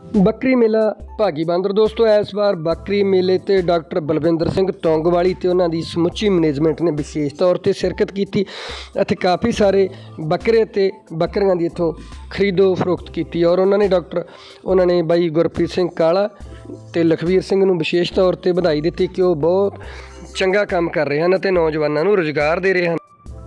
ਬੱਕਰੀ ਮੇਲਾ ਭਾਗੀ ਬਾਂਦਰ ਦੋਸਤੋ, ਇਸ ਵਾਰ ਬੱਕਰੀ ਮੇਲੇ ਤੇ ਡਾਕਟਰ ਬਲਵਿੰਦਰ ਸਿੰਘ ਟੌਂਗਵਾਲੀ ਤੇ ਉਹਨਾਂ ਦੀ ਸਮੁੱਚੀ ਮੈਨੇਜਮੈਂਟ ਨੇ ਵਿਸ਼ੇਸ਼ ਤੌਰ ਤੇ ਸ਼ਿਰਕਤ ਕੀਤੀ ਅਤੇ ਕਾफ़ी ਸਾਰੇ ਬੱਕਰੇ ਤੇ ਬੱਕਰੀਆਂ ਦੀ ਇੱਥੋਂ ਖਰੀਦੋ ਫਰੋਖਤ ਕੀਤੀ। ਔਰ ਉਹਨਾਂ ਨੇ ਬਾਈ ਗੁਰਪ੍ਰੀਤ ਸਿੰਘ ਕਾਲਾ ਤੇ ਲਖਵੀਰ ਸਿੰਘ ਨੂੰ ਵਿਸ਼ੇਸ਼ ਤੌਰ ਤੇ ਵਧਾਈ ਦਿੱਤੀ ਕਿ ਉਹ ਬਹੁਤ ਚੰਗਾ ਕੰਮ ਕਰ ਰਹੇ ਹਨ ਅਤੇ ਨੌਜਵਾਨਾਂ ਨੂੰ ਰੁਜ਼ਗਾਰ ਦੇ ਰਹੇ ਹਨ।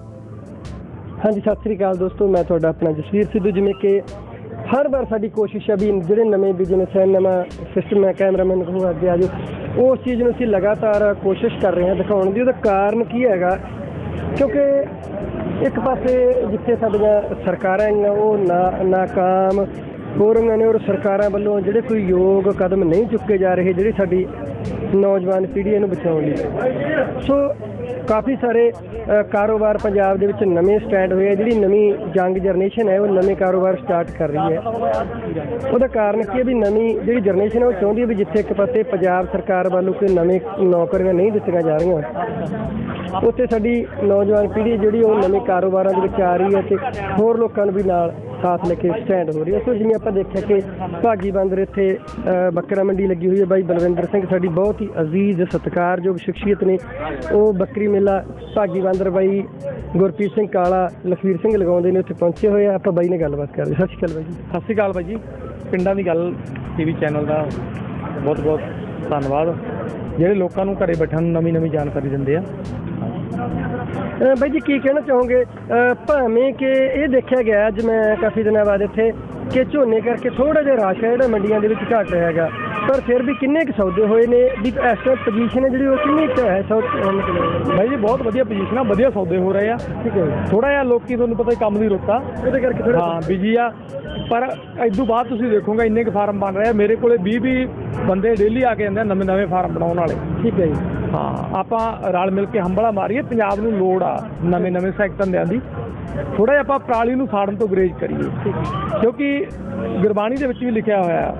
ਹਾਂਜੀ, ਸਤਿ ਸ੍ਰੀ ਅਕਾਲ ਦੋਸਤੋ, ਮੈਂ ਤੁਹਾਡਾ ਆਪਣਾ ਜਸਵੀਰ ਸਿੱਧੂ। ਜਿਵੇਂ ਕਿ हर बार साड़ी कोशिश है भी जोड़े नवे बिजनेस है, नवा सिस्टम है, कैमरामैन को अगे आ जाओ, उस चीज़ में असीं लगातार कोशिश कर रहे हैं दिखाने की। उसका कारण की है क्योंकि एक पासे जिथे साडियां सरकारां वो नाकाम हो रही ने और सरकारां वालों जिहड़े कोई योग कदम नहीं चुके जा रहे जिहड़ी साडी नौजवान पीढ़ी इहनूं बचाउण लई। सो काफ़ी सारे कारोबार पंजाब दे विच नवे स्टैंड होए, जिहड़ी नवी यंग जनरेशन है वो नवे कारोबार स्टार्ट कर रही है। उसका कारण की है भी नवी जिहड़ी जनरेशन है वो चाहुंदी है भी जिथे एक पासे पंजाब सरकार वालों कोई नवे नौकरियां नहीं दित्तियां जा रही, उत्थे साडी नौजवान पीढ़ी जिहड़ी वो नवे कारोबारां दे विच आ रही है ते होर लोकां नूं भी नाल साथ लेके स्टैंड हो रही है। सो जिवें आपां देखिआ कि भागी बांਦਰ इत्थे बकरा मंडी लगी हुई है, बाई बलविंदर सिंह साडी बहुत ही अजीज सत्कारयोग शख्सियत ने वो बकरी मेला भागी बांਦਰ बाई गुरप्रीत सिंह काला लखवीर सिंह लगाउंदे ने उत्थे पहुंचे हुए आ। आपां बाई ने गलबात करदे। सतਿ ਸ਼੍ਰੀ ਅਕਾਲ बाई जी। सत श्री अकाल बाई जी। पिंडां दी गल TV चैनल का बहुत बहुत धन्नवाद, ਜਿਹੜੇ ਲੋਕਾਂ ਨੂੰ ਘਰੇ ਬੈਠਣ ਨੂੰ ਨਵੀਂ ਜਾਣਕਾਰੀ ਦਿੰਦੇ ਆ। ਬਾਈ ਜੀ ਕੀ ਕਹਿਣਾ ਚਾਹੋਗੇ, ਭਾਵੇਂ ਕਿ ਇਹ ਦੇਖਿਆ ਗਿਆ ਅੱਜ ਮੈਂ ਕਾਫੀ ਦਿਨਾਂ ਬਾਅਦ ਇੱਥੇ ਕਿ ਝੋਨੇ ਕਰਕੇ ਥੋੜਾ ਜਿਹਾ ਰਸ਼ ਹੈ ਜਿਹੜਾ ਮੰਡੀਆਂ ਦੇ ਵਿੱਚ ਘਟ ਰਿਹਾ ਹੈਗਾ, ਪਰ ਫਿਰ ਵੀ ਕਿੰਨੇ ਕੁ ਸੌਦੇ ਹੋਏ ਨੇ ਵੀ ਇਸ ਟਾਈਮ ਪੋਜੀਸ਼ਨ ਹੈ ਜਿਹੜੀ ਉਹ ਕਿੰਨੀ ਕੁ ਹੈ ਬਾਈ ਜੀ? ਬਹੁਤ ਵਧੀਆ ਪੋਜੀਸ਼ਨ ਆ, ਵਧੀਆ ਸੌਦੇ ਹੋ ਰਹੇ ਆ। ਠੀਕ ਹੈ, ਥੋੜਾ ਜਿਹਾ ਲੋਕੀ ਤੁਹਾਨੂੰ ਪਤਾ ਕੰਮ ਦੀ ਰੁੱਤ ਆ ਉਹਦੇ ਕਰਕੇ ਥੋੜਾ ਬਿਜੀ ਆ, ਪਰ ਇਦੋਂ ਬਾਅਦ ਤੁਸੀਂ ਦੇਖੋਗੇ ਇੰਨੇ ਕੁ ਫਾਰਮ ਬਣ ਰਹੇ ਆ। ਮੇਰੇ ਕੋਲੇ 20 ਬੰਦੇ ਡੇਲੀ ਆ ਕੇ ਜਾਂਦੇ ਨਵੇਂ ਫਾਰਮ ਬਣਾਉਣ ਵਾਲੇ। ਠੀਕ ਹੈ ਜੀ। ਹਾਂ, ਆਪਾਂ ਰਲ ਮਿਲ ਕੇ ਹੰਭਲਾ ਮਾਰੀਏ, ਪੰਜਾਬ ਨੂੰ ਲੋੜ ਆ ਨਵੇਂ ਸੈਕਟਰ ਦਿਆਂ ਦੀ। ਥੋੜਾ ਜਿਹਾ ਆਪਾਂ ਪਰਾਲੀ ਨੂੰ ਸਾੜਨ ਤੋਂ ਗੁਰੇਜ਼ ਕਰੀਏ, ਕਿਉਂਕਿ ਗੁਰਬਾਣੀ ਦੇ ਵਿੱਚ ਵੀ ਲਿਖਿਆ ਹੋਇਆ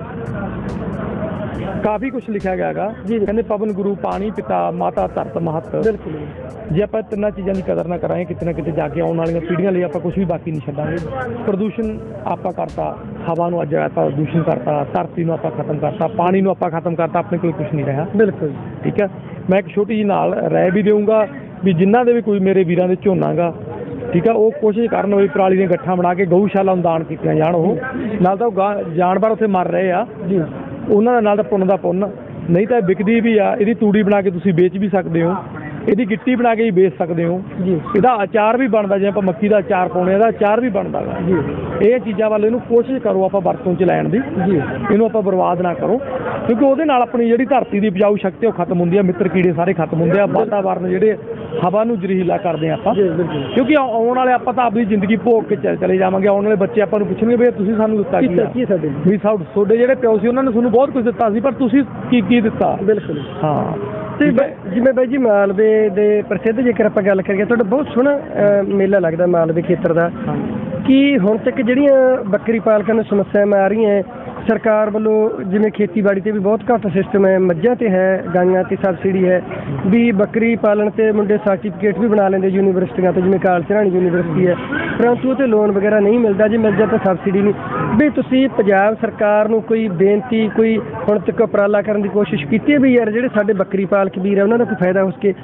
ਕਾਫੀ ਕੁਛ ਲਿਖਿਆ ਗਿਆ ਹੈਗਾ ਜੀ। ਕਹਿੰਦੇ ਪਵਨ ਗੁਰੂ ਪਾਣੀ ਪਿਤਾ ਮਾਤਾ ਧਰਤ ਮਹਤ। ਬਿਲਕੁਲ, ਜੇ ਆਪਾਂ ਤਿੰਨਾਂ ਚੀਜ਼ਾਂ ਦੀ ਕਦਰ ਨਾ ਕਰਾਂਗੇ ਕਿਤੇ ਨਾ ਕਿਤੇ ਜਾ ਕੇ ਆਉਣ ਵਾਲੀਆਂ ਪੀੜ੍ਹੀਆਂ ਲਈ ਆਪਾਂ ਕੁਛ ਵੀ ਬਾਕੀ ਨਹੀਂ ਛੱਡਾਂਗੇ। ਪ੍ਰਦੂਸ਼ਣ ਆਪਾਂ ਕਰਤਾ, ਹਵਾ ਨੂੰ ਅੱਜ ਆਪਾਂ ਪ੍ਰਦੂਸ਼ਣ ਕਰਤਾ, ਧਰਤੀ ਨੂੰ ਆਪਾਂ ਖਤਮ ਕਰਤਾ, ਪਾਣੀ ਨੂੰ ਆਪਾਂ ਖਤਮ ਕਰਤਾ, ਆਪਣੇ ਕੋਲ ਕੁਛ ਨਹੀਂ ਰਿਹਾ। ਬਿਲਕੁਲ, ਠੀਕ ਹੈ। ਮੈਂ ਇੱਕ ਛੋਟੀ ਜਿਹੀ ਨਾਲ ਰਾਏ ਵੀ ਦੇਊਂਗਾ ਵੀ ਜਿਨ੍ਹਾਂ ਦੇ ਵੀ ਕੋਈ ਮੇਰੇ ਵੀਰਾਂ ਦੇ ਝੋਨਾ ਗਾ, ਠੀਕ ਹੈ, ਉਹ ਕੋਸ਼ਿਸ਼ ਕਰਨ ਵੀ ਪਰਾਲੀ ਦੀਆਂ ਗੱਠਾਂ ਬਣਾ ਕੇ ਗਊਸ਼ਾਲਾ ਨੂੰ ਦਾਨ ਕੀਤੀਆਂ ਜਾਣ। ਉਹ ਨਾਲ ਤਾਂ ਜਾਨਵਰ ਉੱਥੇ ਮਰ ਰਹੇ ਆ ਜੀ, ਉਹਨਾਂ ਦੇ ਨਾਲ ਤਾਂ ਪੁੰਨ ਦਾ ਪੁੰਨ, ਨਹੀਂ ਤਾਂ ਵਿਕਦੀ ਵੀ ਆ। ਇਹਦੀ ਤੂੜੀ ਬਣਾ ਕੇ ਤੁਸੀਂ ਵੇਚ ਵੀ ਸਕਦੇ ਹੋ, ਇਹਦੀ ਗਿੱਟੀ ਬਣਾ ਕੇ ਵੀ ਵੇਚ ਸਕਦੇ ਹੋ ਜੀ। ਇਹਦਾ ਅਚਾਰ ਵੀ ਬਣਦਾ, ਜਿਵੇਂ ਆਪਾਂ ਮੱਕੀ ਦਾ ਅਚਾਰ ਪਾਉਂਦੇ ਇਹਦਾ ਅਚਾਰ ਵੀ ਬਣਦਾ ਗਾ ਜੀ। ਇਹ ਚੀਜ਼ਾਂ ਵੱਲ ਇਹਨੂੰ ਕੋਸ਼ਿਸ਼ ਕਰੋ ਆਪਾਂ ਵਰਤੋਂ 'ਚ ਲੈਣ ਦੀ ਜੀ, ਇਹਨੂੰ ਆਪਾਂ ਬਰਬਾਦ ਨਾ ਕਰੋ, ਕਿਉਂਕਿ ਉਹਦੇ ਨਾਲ ਆਪਣੀ ਜਿਹੜੀ ਧਰਤੀ ਦੀ ਉਪਜਾਊ ਸ਼ਕਤੀ ਉਹ ਖਤਮ ਹੁੰਦੀ ਆ, ਮਿੱਤਰ ਕੀੜੇ ਸਾਰੇ ਖਤਮ ਹੁੰਦੇ ਆ, ਵਾਤਾਵਰਨ ਜਿਹੜੇ ਹਵਾ ਨੂੰ ਜ਼ਹਿਰੀਲਾ ਕਰਦੇ ਆ ਆਪਾਂ, ਕਿਉਂਕਿ ਆਉਣ ਵਾਲੇ ਆਪਾਂ ਤਾਂ ਆਪਣੀ ਜ਼ਿੰਦਗੀ ਭੋਗ ਕੇ ਚਲੇ ਜਾਵਾਂਗੇ। ਆਉਣ ਵਾਲੇ ਬੱਚੇ ਆਪਾਂ ਨੂੰ ਪੁੱਛਣਗੇ ਵੀ ਤੁਸੀਂ ਸਾਨੂੰ ਦਿੱਤਾ ਕੀ ਸਾਡੇ, ਵੀ ਤੁਹਾਡੇ ਜਿਹੜੇ ਪਿਓ ਸੀ ਉਹਨਾਂ ਨੇ ਤੁਹਾਨੂੰ ਬਹੁਤ ਕੁਝ ਦਿੱਤਾ ਸੀ, ਪਰ ਤੁਸੀਂ ਕੀ ਦਿੱਤਾ। ਬਿਲਕੁਲ, ਹਾਂ। ਤੇ ਜਿਵੇਂ ਬਾਈ ਜੀ ਮਾਲਵੇ ਦੇ ਪ੍ਰਸਿੱਧ ਜੇਕਰ ਆਪਾਂ ਗੱਲ ਕਰੀਏ, ਤੁਹਾਡਾ ਬਹੁਤ ਸੋਹਣਾ ਮੇਲਾ ਲੱਗਦਾ ਮਾਲਵੇ ਖੇਤਰ ਦਾ। ਕੀ ਹੁਣ ਤੱਕ ਜਿਹੜੀਆਂ ਬੱਕਰੀ ਪਾਲਕਾਂ ਨੂੰ ਸਮੱਸਿਆਵਾਂ ਆ ਰਹੀਆਂ ਸਰਕਾਰ ਵੱਲੋਂ, ਜਿਵੇਂ ਖੇਤੀਬਾੜੀ ਤੇ ਵੀ ਬਹੁਤ ਘੱਟ ਸਿਸਟਮ ਹੈ, ਮੱਝਾਂ ਤੇ ਹੈ, ਗਾਈਆਂ ਤੇ ਸਬਸਿਡੀ ਹੈ, ਵੀ ਬੱਕਰੀ ਪਾਲਣ ਤੇ ਮੁੰਡੇ ਸਰਟੀਫਿਕੇਟ ਵੀ ਬਣਾ ਲੈਂਦੇ ਯੂਨੀਵਰਸਿਟੀਆਂ ਤੋਂ, ਜਿਵੇਂ ਕਾਲ ਸਿਰਾਣੀ ਯੂਨੀਵਰਸਿਟੀ ਹੈ, ਪਰੰਤੂ ਉਹ ਤੇ ਲੋਨ ਵਗੈਰਾ ਨਹੀਂ ਮਿਲਦਾ, ਜੇ ਮਿਲ ਜਾਂਦਾ ਤਾਂ ਸਬਸਿਡੀ ਨਹੀਂ। ਵੀ ਤੁਸੀਂ ਪੰਜਾਬ ਸਰਕਾਰ ਨੂੰ ਕੋਈ ਬੇਨਤੀ, ਕੋਈ ਹੁਣ ਤੱਕ ਉਪਰਾਲਾ ਕਰਨ ਦੀ ਕੋਸ਼ਿਸ਼ ਕੀਤੀ ਹੈ ਵੀ ਯਾਰ ਜਿਹੜੇ ਸਾਡੇ ਬੱਕਰੀ ਪਾਲਕ ਵੀਰ ਹੈ ਉਹਨਾਂ ਦਾ ਕੋਈ ਫਾਇਦਾ ਹੋ ਸਕੇ?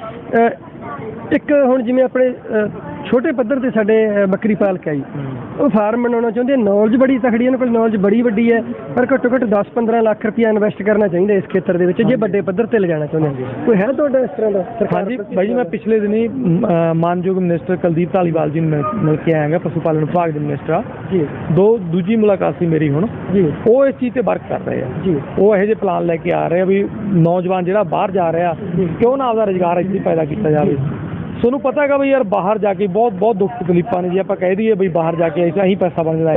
ਇੱਕ ਹੁਣ ਜਿਵੇਂ ਆਪਣੇ ਛੋਟੇ ਪੱਧਰ ਤੇ ਸਾਡੇ ਬੱਕਰੀ ਪਾਲਕ ਹੈ ਜੀ, ਉਹ ਫਾਰਮ ਬਣਾਉਣਾ ਚਾਹੁੰਦੇ, ਨੌਲੇਜ ਬੜੀ ਤਕੜੀ, ਇਹਨਾਂ ਕੋਲ ਨੌਲੇਜ ਬੜੀ ਵੱਡੀ ਹੈ, ਪਰ ਘੱਟੋ ਘੱਟ 10-15 ਲੱਖ ਰੁਪਇਆ ਇਨਵੈਸਟ ਕਰਨਾ ਚਾਹੀਦਾ ਇਸ ਖੇਤਰ ਦੇ ਵਿੱਚ ਜੇ ਵੱਡੇ ਪੱਧਰ ਤੇ ਲਿਜਾਣਾ ਚਾਹੁੰਦੇ। ਕੋਈ ਹੈ ਤੁਹਾਡਾ ਇਸ ਤਰ੍ਹਾਂ ਦਾ? ਹਾਂਜੀ ਬਾਈ ਜੀ, ਮੈਂ ਪਿਛਲੇ ਦਿਨੀ ਮਾਨਯੋਗ ਮਿਨਿਸਟਰ ਕੁਲਦੀਪ ਧਾਲੀਵਾਲ ਜੀ ਨੂੰ ਮਿਲ ਕੇ ਆਇਆਗਾ, ਪਸ਼ੂ ਪਾਲਣ ਵਿਭਾਗ ਦੇ ਮਿਨਿਸਟਰ ਆ ਜੀ। ਦੂਜੀ ਮੁਲਾਕਾਤ ਸੀ ਮੇਰੀ ਹੁਣ ਜੀ। ਉਹ ਇਸ ਚੀਜ਼ ਤੇ ਵਰਕ ਕਰ ਰਹੇ ਆ ਜੀ, ਉਹ ਇਹੋ ਜਿਹੇ ਪਲਾਨ ਲੈ ਕੇ ਆ ਰਹੇ ਆ ਵੀ ਨੌਜਵਾਨ ਜਿਹੜਾ ਬਾਹਰ ਜਾ ਰਿਹਾ ਕਿਉਂ ਨਾ ਆਪਦਾ ਰੁਜ਼ਗਾਰ ਇੱਥੇ ਪੈਦਾ ਕੀਤਾ ਜਾਵੇ। ਤੁਹਾਨੂੰ ਪਤਾ ਹੈਗਾ ਵੀ ਯਾਰ ਬਾਹਰ ਜਾ ਕੇ ਬਹੁਤ ਦੁੱਖ ਤਕਲੀਫਾਂ ਨੇ। ਜੇ ਆਪਾਂ ਕਹਿ ਦਈਏ ਬਈ ਬਾਹਰ ਜਾ ਕੇ ਅਸੀਂ ਪੈਸਾ ਬਣਦਾ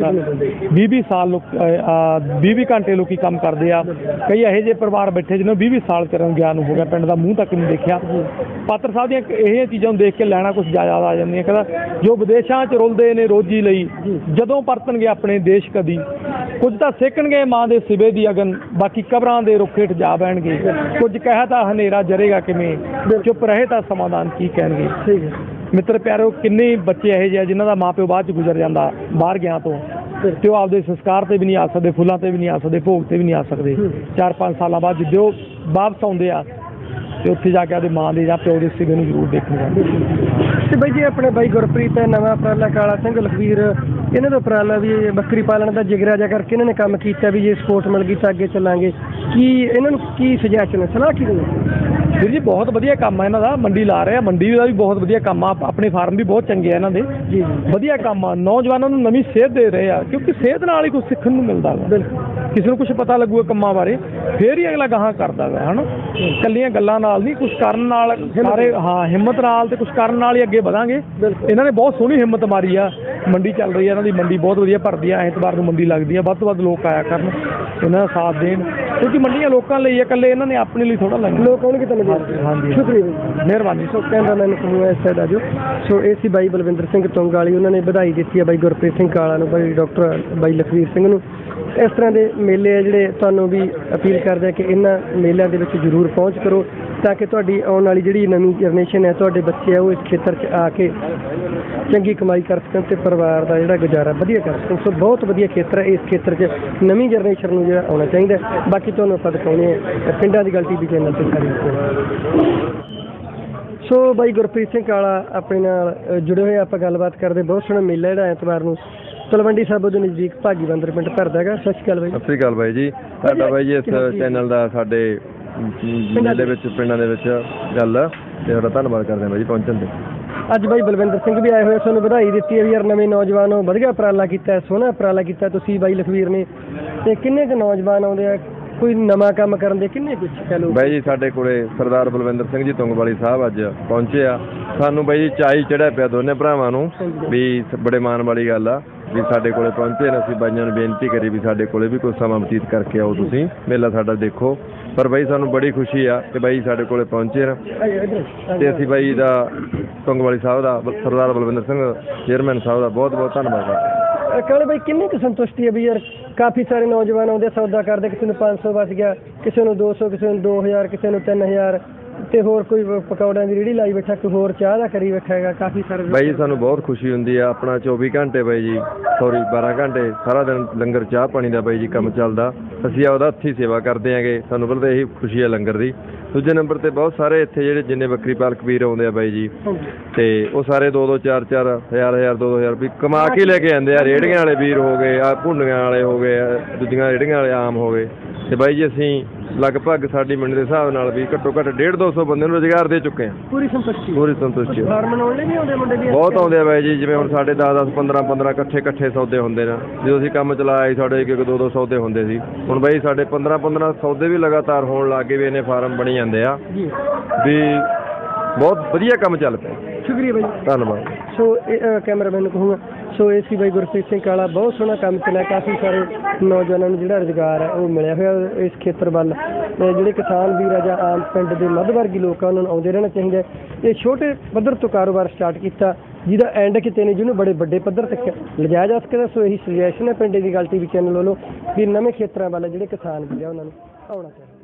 20 ਸਾਲ ਲੋਕ 20 ਘੰਟੇ ਲੋਕੀ ਕੰਮ ਕਰਦੇ ਆ। ਕਈ ਇਹੋ ਜਿਹੇ ਪਰਿਵਾਰ ਬੈਠੇ ਜਿਹਨਾਂ 20 ਸਾਲ ਕਰਨ ਗਿਆ ਨੂੰ ਹੋ ਗਿਆ, ਪਿੰਡ ਦਾ ਮੂੰਹ ਤੱਕ ਨਹੀਂ ਦੇਖਿਆ। ਪਾਤਰ ਸਾਹਿਬ ਦੀਆਂ ਇਹ ਚੀਜ਼ਾਂ ਨੂੰ ਦੇਖ ਕੇ ਲੈਣਾ ਕੁਛ ਜ਼ਿਆਦਾ ਆ ਜਾਂਦੀਆਂ। ਕਹਿੰਦਾ ਜੋ ਵਿਦੇਸ਼ਾਂ 'ਚ ਰੁਲਦੇ ਨੇ ਰੋਜੀ ਲਈ, ਜਦੋਂ ਪਰਤਣਗੇ ਆਪਣੇ ਦੇਸ਼ ਕਦੀ, ਕੁਝ ਤਾਂ ਸੇਕਣਗੇ ਮਾਂ ਦੇ ਸਿਵੇ ਦੀ ਅਗਨ, ਬਾਕੀ ਕਬਰਾਂ ਦੇ ਰੁੱਖ ਹੇਠ ਜਾ ਬਹਿਣਗੇ। ਕੁਝ ਕਹਿ ਤਾਂ ਹਨੇਰਾ ਜਰੇਗਾ ਕਿਵੇਂ, ਚੁੱਪ ਰਹੇ ਤਾਂ ਸਮਾਧਾਨ ਕੀ ਕਹਿਣਗੇ। ਠੀਕ ਹੈ ਮਿੱਤਰ ਪਿਆਰੋ, ਕਿੰਨੇ ਬੱਚੇ ਇਹੋ ਜਿਹੇ ਜਿਨ੍ਹਾਂ ਦਾ ਮਾਂ ਪਿਓ ਬਾਅਦ 'ਚ ਗੁਜ਼ਰ ਜਾਂਦਾ ਬਾਹਰ ਗਿਆ ਤੋਂ, ਤੇ ਉਹ ਆਪਦੇ ਸੰਸਕਾਰ ਤੇ ਵੀ ਨਹੀਂ ਆ ਸਕਦੇ, ਫੁੱਲਾਂ ਤੇ ਵੀ ਨਹੀਂ ਆ ਸਕਦੇ, ਭੋਗ ਤੇ ਵੀ ਨਹੀਂ ਆ ਸਕਦੇ। 4-5 ਸਾਲਾਂ ਬਾਅਦ ਜਦੋਂ ਵਾਪਸ ਆਉਂਦੇ ਆ ਤੇ ਉੱਥੇ ਜਾ ਕੇ ਆਪਦੇ ਮਾਂ ਦੇ ਜਾਂ ਪਿਓ ਦੇ ਸਿਵੇ ਨੂੰ ਜ਼ਰੂਰ ਦੇਖਣ ਜਾਂਦੇ। ਤੇ ਬਾਈ ਜੀ ਆਪਣੇ ਬਾਈ ਗੁਰਪ੍ਰੀਤ ਹੈ, ਨਵਾਂ ਉਪਰਾਲਾ ਕਾਲਾ ਸਿੰਘ ਲਖਵੀਰ, ਇਹਨਾਂ ਦਾ ਉਪਰਾਲਾ ਵੀ ਬੱਕਰੀ ਪਾਲਣ ਦਾ ਜਿਗਰਾ ਜਾ ਕਰਕੇ ਇਹਨਾਂ ਨੇ ਕੰਮ ਕੀਤਾ ਵੀ ਜੇ ਸਪੋਰਟ ਮਿਲ ਗਈ ਤਾਂ ਅੱਗੇ ਚੱਲਾਂਗੇ। ਕੀ ਇਹਨਾਂ ਨੂੰ ਕੀ ਸੁਜੈਸ਼ਨ ਸਲਾਹ ਕੀ ਦਿੰਦੇ ਵੀਰ ਜੀ? ਬਹੁਤ ਵਧੀਆ ਕੰਮ ਆ ਇਹਨਾਂ ਦਾ, ਮੰਡੀ ਲਾ ਰਹੇ ਆ, ਮੰਡੀ ਦਾ ਵੀ ਬਹੁਤ ਵਧੀਆ ਕੰਮ ਆ, ਆਪਣੇ ਫਾਰਮ ਵੀ ਬਹੁਤ ਚੰਗੇ ਆ ਇਹਨਾਂ ਦੇ ਜੀ, ਵਧੀਆ ਕੰਮ ਆ। ਨੌਜਵਾਨਾਂ ਨੂੰ ਨਵੀਂ ਸੇਧ ਦੇ ਰਹੇ ਆ, ਕਿਉਂਕਿ ਸਿਹਤ ਨਾਲ ਹੀ ਕੁਝ ਸਿੱਖਣ ਨੂੰ ਮਿਲਦਾ ਵਾ। ਬਿਲਕੁਲ, ਕਿਸੇ ਨੂੰ ਕੁਝ ਪਤਾ ਲੱਗੂਗਾ ਕੰਮਾਂ ਬਾਰੇ, ਫੇਰ ਹੀ ਅਗਲਾ ਗਾਹਾਂ ਕਰਦਾ ਵਾ, ਹਨਾ। ਇਕੱਲੀਆਂ ਗੱਲਾਂ ਨਾਲ ਨਹੀਂ, ਕੁਝ ਕਰਨ ਨਾਲ ਸਾਰੇ, ਹਾਂ, ਹਿੰਮਤ ਨਾਲ ਤੇ ਕੁਝ ਕਰਨ ਨਾਲ ਹੀ ਅੱਗੇ ਵਧਾਂਗੇ। ਇਹਨਾਂ ਨੇ ਬਹੁਤ ਸੋਹਣੀ ਹਿੰਮਤ ਮਾਰੀ ਆ। ਮੰਡੀ ਚੱਲ ਰਹੀ ਆ ਇਹਨਾਂ ਦੀ, ਮੰਡੀ ਬਹੁਤ ਵਧੀਆ ਭਰਦੀ ਆ, ਐਤਵਾਰ ਨੂੰ ਮੰਡੀ ਲੱਗਦੀ ਆ, ਵੱਧ ਤੋਂ ਵੱਧ ਲੋਕ ਆਇਆ ਕਰਨ, ਇਹਨਾਂ ਦਾ ਸਾਥ ਦੇਣ, ਕਿਉਂਕਿ ਮੰਡੀਆਂ ਲੋਕਾਂ ਲਈ ਆ, ਇਕੱਲੇ ਇਹਨਾਂ ਨੇ ਆਪਣੇ ਲਈ ਥੋੜਾ ਲਾਈਆਂ। ਲੋਕ ਆਉਣਗੇ ਤਾਂ ਹਾਂਜੀ, ਸ਼ੁਕਰੀਆ, ਮਿਹਰਬਾਨੀ। ਸੋ ਕੈਮਰਾਮੈਨ ਕਹੂੰਗਾ ਇਸ ਸਾਈਡ ਆ ਜੋ। ਸੋ ਇਹ ਸੀ ਬਾਈ ਬਲਵਿੰਦਰ ਸਿੰਘ ਤੁੰਗ ਵਾਲੀ, ਉਹਨਾਂ ਨੇ ਵਧਾਈ ਦਿੱਤੀ ਹੈ ਬਾਈ ਗੁਰਪ੍ਰੀਤ ਸਿੰਘ ਕਾਲਾ ਨੂੰ, ਬਾਈ ਡਾਕਟਰ ਬਾਈ ਲਖਵੀਰ ਸਿੰਘ ਨੂੰ। ਇਸ ਤਰ੍ਹਾਂ ਦੇ ਮੇਲੇ ਆ ਜਿਹੜੇ ਤੁਹਾਨੂੰ ਵੀ ਅਪੀਲ ਕਰਦੇ ਆ ਕਿ ਇਹਨਾਂ ਮੇਲਿਆਂ ਦੇ ਵਿੱਚ ਜ਼ਰੂਰ ਪਹੁੰਚ ਕਰੋ, ਤਾਂ ਕਿ ਤੁਹਾਡੀ ਆਉਣ ਵਾਲੀ ਜਿਹੜੀ ਨਵੀਂ ਜਨਰੇਸ਼ਨ ਹੈ, ਤੁਹਾਡੇ ਬੱਚੇ ਆ, ਉਹ ਇਸ ਖੇਤਰ 'ਚ ਆ ਕੇ ਚੰਗੀ ਕਮਾਈ ਕਰ ਸਕਣ ਤੇ ਪਰਿਵਾਰ ਦਾ ਜਿਹੜਾ ਗੁਜ਼ਾਰਾ ਵਧੀਆ ਕਰ ਸਕਣ। ਸੋ ਬਹੁਤ ਵਧੀਆ ਖੇਤਰ ਹੈ, ਇਸ ਖੇਤਰ 'ਚ ਨਵੀਂ ਜਨਰੇਸ਼ਨ ਨੂੰ ਜਿਹੜਾ ਆਉਣਾ ਚਾਹੀਦਾ। ਬਾਕੀ ਤੁਹਾਨੂੰ ਆਪਾਂ ਦਿਖਾਉਂਦੇ ਹਾਂ ਪਿੰਡਾਂ ਦੀ ਗੱਲ TV ਚੈਨਲ 'ਤੇ ਸਾਰੀ। ਸੋ ਬਾਈ ਗੁਰਪ੍ਰੀਤ ਸਿੰਘ ਕਾਲਾ ਆਪਣੇ ਨਾਲ ਜੁੜੇ ਹੋਏ, ਆਪਾਂ ਗੱਲਬਾਤ ਕਰਦੇ। ਬਹੁਤ ਸੋਹਣਾ ਮੇਲਾ ਜਿਹੜਾ ਐਤਵਾਰ ਨੂੰ ਤਲਵੰਡੀ ਸਾਬੋ ਦੇ ਨਜ਼ਦੀਕ ਭਾਗੀ ਬੰਦਰ ਪਿੰਡ ਭਰਦਾ ਹੈਗਾ। ਸਤਿ ਸ਼੍ਰੀ ਅਕਾਲ ਬਾਈ। ਸਤਿ ਸ਼੍ਰੀ ਅਕਾਲ ਬਾਈ ਜੀ। ਸਾਡਾ ਬਾਈ ਜੀ ਇਸ ਚੈਨਲ ਦਾ ਸਾਡੇ ਮੇਲੇ ਵਿੱਚ ਪਿੰਡਾਂ ਦੇ ਵਿੱਚ ਗੱਲ ਆ, ਤੇ ਤੁਹਾਡਾ ਧੰਨਵਾਦ ਕਰਦੇ ਹਾਂ ਬਾਈ ਜੀ ਪਹੁੰਚਣ ਤੇ। ਅੱਜ ਬਾਈ ਬਲਵਿੰਦਰ ਸਿੰਘ ਵੀ ਆਏ ਹੋਏ, ਤੁਹਾਨੂੰ ਵਧਾਈ ਦਿੱਤੀ ਹੈ ਵੀ ਯਾਰ ਨਵੇਂ ਨੌਜਵਾਨ ਹੋ, ਵਧੀਆ ਉਪਰਾਲਾ ਕੀਤਾ, ਸੋਹਣਾ ਉਪਰਾਲਾ ਕੀਤਾ ਤੁਸੀਂ ਬਾਈ ਲਖਵੀਰ ਨੇ। ਤੇ ਕਿੰਨੇ ਕੁ ਨੌਜਵਾਨ ਆਉਂਦੇ ਆ ਕੋਈ ਨਵਾਂ ਕੰਮ ਕਰਨ ਦੇ, ਕਿੰਨੇ ਕੁ ਚਲੋ ਬਾਈ ਜੀ? ਸਾਡੇ ਕੋਲੇ ਸਰਦਾਰ ਬਲਵਿੰਦਰ ਸਿੰਘ ਜੀ ਤੁੰਗਵਾਲੀ ਸਾਹਿਬ ਅੱਜ ਪਹੁੰਚੇ ਆ। ਸਾਨੂੰ ਬਾਈ ਜੀ ਚਾਈ ਚੜਿਆ ਪਿਆ ਦੋਨੇ ਭਰਾਵਾਂ ਨੂੰ ਵੀ, ਬੜੇ ਮਾਣ ਵਾਲੀ ਗੱਲ ਆ ਵੀ ਸਾਡੇ ਕੋਲੇ ਪਹੁੰਚੇ ਨੇ। ਅਸੀਂ ਬਾਈਆਂ ਨੂੰ ਬੇਨਤੀ ਕਰੀ ਵੀ ਸਾਡੇ ਕੋਲੇ ਵੀ ਕੋਈ ਸਮਾਂ ਬਤੀਤ ਕਰਕੇ ਆਓ, ਤੁਸੀਂ ਮੇਲਾ ਸਾਡਾ ਦੇਖੋ। ਪਰ ਬਾਈ ਸਾਨੂੰ ਬੜੀ ਖੁਸ਼ੀ ਆ ਕਿ ਬਾਈ ਸਾਡੇ ਕੋਲੇ ਪਹੁੰਚੇ ਨੇ, ਤੇ ਅਸੀਂ ਬਾਈ ਦਾ ਤੁੰਗਵਾਲੀ ਸਾਹਿਬ ਦਾ, ਸਰਦਾਰ ਬਲਵਿੰਦਰ ਸਿੰਘ ਚੇਅਰਮੈਨ ਸਾਹਿਬ ਦਾ ਬਹੁਤ ਬਹੁਤ ਧੰਨਵਾਦ ਕਰਦੇ। ਕਾਲੇ ਬਾਈ ਕਿੰਨੀ ਕੁ ਸੰਤੁਸ਼ਟੀ ਹੈ ਵੀ ਯਾਰ ਕਾਫੀ ਸਾਰੇ ਨੌਜਵਾਨ ਆਉਂਦੇ, ਸੌਦਾ ਕਰਦੇ, ਕਿਸੇ ਨੂੰ 500 ਬਚ ਗਿਆ, ਕਿਸੇ ਨੂੰ 200, ਕਿਸੇ ਨੂੰ 2000, ਕਿਸੇ ਨੂੰ 3000, ਤੇ ਹੋਰ ਕੋਈ ਪਕੌੜਿਆਂ ਦੀ ਰੇਹੜੀ ਲਾਈ ਬੈਠਾ, ਕੋਈ ਹੋਰ ਚਾਹ ਦਾ ਕਰੀ ਬੈਠਾ ਹੈਗਾ। ਕਾਫੀ ਸਾਰੇ ਬਾਈ ਸਾਨੂੰ ਬਹੁਤ ਖੁਸ਼ੀ ਹੁੰਦੀ ਆ। ਆਪਣਾ 24 ਘੰਟੇ ਬਾਈ ਜੀ, 12 ਘੰਟੇ ਸਾਰਾ ਦਿਨ ਲੰਗਰ ਚਾਹ ਪਾਣੀ ਦਾ ਬਾਈ ਜੀ ਕੰਮ ਚੱਲਦਾ। ਅਸੀਂ ਆਪਦਾ ਹੱਥੀਂ ਸੇਵਾ ਕਰਦੇ ਆਂਗੇ, ਸਾਨੂੰ ਪਹਿਲਾਂ ਤਾਂ ਇਹੀ ਖੁਸ਼ੀ ਆ ਲੰਗਰ ਦੀ। ਦੂਜੇ ਨੰਬਰ ਤੇ ਬਹੁਤ ਸਾਰੇ ਇੱਥੇ ਜਿਹੜੇ ਜਿੰਨੇ ਬੱਕਰੀ ਪਾਲਕ ਵੀਰ ਆਉਂਦੇ ਆ ਬਾਈ ਜੀ, ਤੇ ਉਹ ਸਾਰੇ 2-2, 4-4 ਹਜ਼ਾਰ, 2-2000 ਰੁਪਏ ਕਮਾ ਕੇ ਲੈ ਕੇ ਆਉਂਦੇ ਆ। ਰੇਹੜੀਆਂ ਵਾਲੇ ਵੀਰ ਹੋ ਗਏ, ਆ ਭੁੰਡੀਆਂ ਵਾਲੇ ਹੋ ਗਏ, ਦੂਜੀਆਂ ਰੇਹੜੀਆਂ ਵਾਲੇ ਆਮ ਹੋ ਗਏ। ਤੇ ਬਾਈ ਜੀ ਅਸੀਂ ਲਗਭਗ ਸਾਡੀ ਮੰਡੀ ਦੇ ਹਿਸਾਬ ਨਾਲ ਵੀ ਘੱਟੋ ਘੱਟ 150-200 ਬੰਦੇ ਨੂੰ ਰੁਜ਼ਗਾਰ ਦੇ ਚੁੱਕੇ ਹਾਂ। ਪੂਰੀ ਸੰਤੁਸ਼ਟੀ ਫਾਰਮ ਬਣਾਉਣ ਲਈ ਵੀ ਆਉਂਦੇ ਮੁੰਡੇ ਵੀ ਬਹੁਤ ਆਉਂਦੇ ਆ ਬਾਈ ਜੀ। ਜਿਵੇਂ ਹੁਣ ਸਾਡੇ 10-10, 15-15 ਇਕੱਠੇ ਸੌਦੇ ਹੁੰਦੇ ਨੇ। ਜਦੋਂ ਅਸੀਂ ਕੰਮ ਚਲਾਇਆ ਸੀ ਸਾਡੇ 1-2 ਸੌਦੇ ਹੁੰਦੇ ਸੀ। ਹੁਣ ਬਾਈ ਸਾਡੇ 15-15 ਸੌਦੇ ਵੀ ਲਗਾਤਾਰ ਹੋਣ ਲੱਗ ਗਏ ਵੀ ਇਹਨੇ ਫਾਰਮ ਬਣੀ ਜਾਂਦੇ ਆ ਵੀ, ਬਹੁਤ ਵਧੀਆ ਕੰਮ ਚੱਲ ਪਿਆ। ਸ਼ੁਕਰੀਆ ਬਾਈ, ਧੰਨਵਾਦ। ਸੋ ਕੈਮਰਾਮੈਨ ਨੂੰ ਕਹੂੰਗਾ। ਸੋ ਇਹ ਸੀ ਬਾਈ ਗੁਰਪ੍ਰੀਤ ਸਿੰਘ ਕਾਲਾ, ਬਹੁਤ ਸੋਹਣਾ ਕੰਮ ਚੱਲਿਆ। ਕਾਫੀ ਸਾਰੇ ਨੌਜਵਾਨਾਂ ਨੂੰ ਜਿਹੜਾ ਰੁਜ਼ਗਾਰ ਹੈ ਉਹ ਮਿਲਿਆ ਹੋਇਆ ਇਸ ਖੇਤਰ ਵੱਲ। ਜਿਹੜੇ ਕਿਸਾਨ ਵੀਰ ਆ ਜਾਂ ਆਮ ਪਿੰਡ ਦੇ ਮੱਧ ਵਰਗੀ ਲੋਕ ਆ, ਉਹਨਾਂ ਨੂੰ ਆਉਂਦੇ ਰਹਿਣਾ ਚਾਹੀਦਾ। ਇਹ ਛੋਟੇ ਪੱਧਰ ਤੋਂ ਕਾਰੋਬਾਰ ਸਟਾਰਟ ਕੀਤਾ, ਜਿਹਦਾ ਐਂਡ ਕਿਤੇ ਨੇ ਜਿਹਨੂੰ ਬੜੇ ਵੱਡੇ ਪੱਧਰ ਤੱਕ ਲਿਜਾਇਆ ਜਾ ਸਕਦਾ। ਸੋ ਇਹੀ ਸੁਜੈਸ਼ਨ ਹੈ ਪਿੰਡ ਦੀ ਗੱਲ TV ਚੈਨਲ ਵੱਲੋਂ ਵੀ ਨਵੇਂ ਖੇਤਰਾਂ ਵੱਲ ਜਿਹੜੇ ਕਿਸਾਨ ਵੀਰ ਆ ਉਹਨਾਂ ਨੂੰ ਆਉਣਾ ਚਾਹੀਦਾ।